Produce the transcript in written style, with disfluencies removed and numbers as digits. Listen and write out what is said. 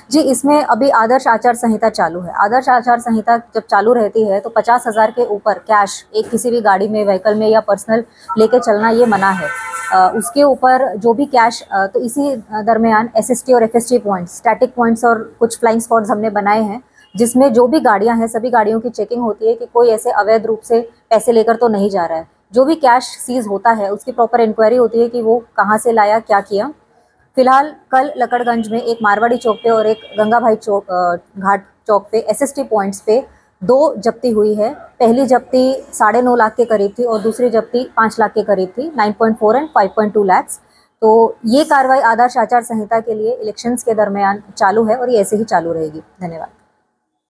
जी, इसमें अभी आदर्श आचार संहिता चालू है। आदर्श आचार संहिता जब चालू रहती है तो 50,000 के ऊपर कैश एक किसी भी गाड़ी में, व्हीकल में या पर्सनल लेके चलना ये मना है। उसके ऊपर जो भी कैश, तो इसी दरमियान एसएसटी और एफएसटी पॉइंट्स, स्टैटिक पॉइंट्स और कुछ फ्लाइंग स्पॉट्स हमने बनाए हैं, जिसमें जो भी गाड़ियां हैं सभी गाड़ियों की चेकिंग होती है कि कोई ऐसे अवैध रूप से पैसे लेकर तो नहीं जा रहा है। जो भी कैश सीज होता है उसकी प्रॉपर इंक्वायरी होती है कि वो कहाँ से लाया, क्या किया। फिलहाल कल लकड़गंज में एक मारवाड़ी चौक पे और एक गंगा भाई चौक घाट चौक पे एसएसटी पॉइंट्स पे 2 जब्ती हुई है। पहली जब्ती 9.5 लाख के करीब थी और दूसरी जब्ती 5 लाख के करीब थी, 9.4 एंड 5.2 लाख। तो ये कार्रवाई आदर्श आचार संहिता के लिए इलेक्शंस के दरमियान चालू है और ये ऐसे ही चालू रहेगी। धन्यवाद।